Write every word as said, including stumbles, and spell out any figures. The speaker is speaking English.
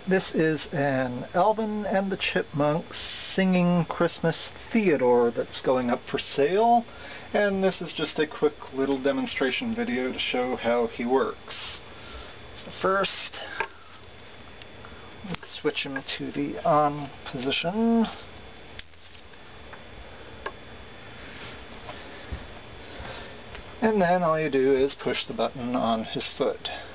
This is an Alvin and the Chipmunks singing Christmas Theodore that's going up for sale, and this is just a quick little demonstration video to show how he works. So first, let's switch him to the on position. And then all you do is push the button on his foot.